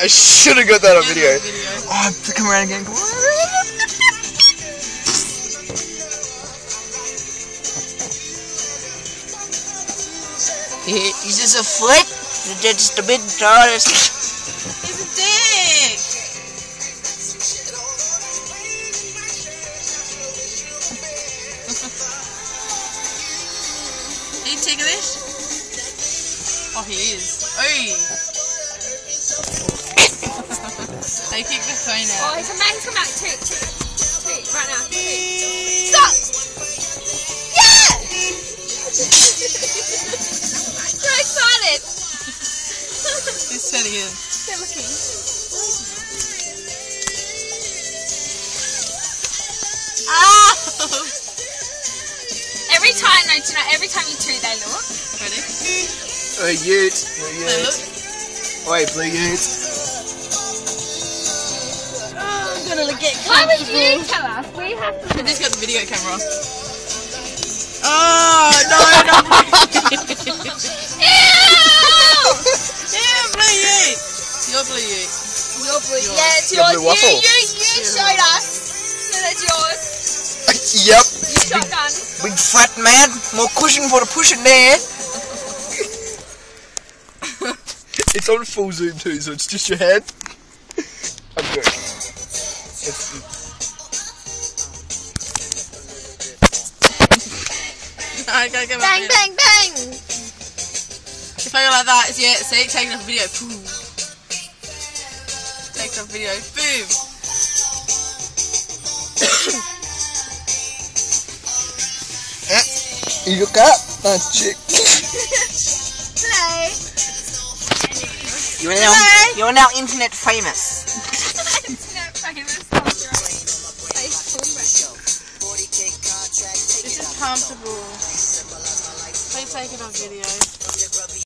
I should have got that on video. Oh, come around again. He's just a flick. He's just a bit artist. He's a dick. Are you ticklish? Oh, he is. Oi! They kicked the phone out. Oh, he's a man. He's come back. Toot. Right now. Toot. Stop! Yeah! So excited. He's setting in. They're looking. Ah! Every time, no, do you know, every time you toot, they look. Ready? Oi, Ute. They look. Oi, blue Ute. I'm gonna get Why would you tell us? We have to. I just got the video camera. Oh, no. Ew! Yeah, Blue Ute. Your Blue Ute. Your blue. Yours. Yeah, it's Your yours. blue waffle. You showed us. So that's yours. Yep. You shotgun. Big fat man. More cushion for the pushing there. It's on full zoom too, so it's just your head. I'm good. Alright, go Bang, bang, bang. If I go like that, it's yeah, see, taking off video. Boom. Take off video. Boom. You look up, chick. Today. You're now internet famous. Internet famous. This is comfortable. Please take it on video.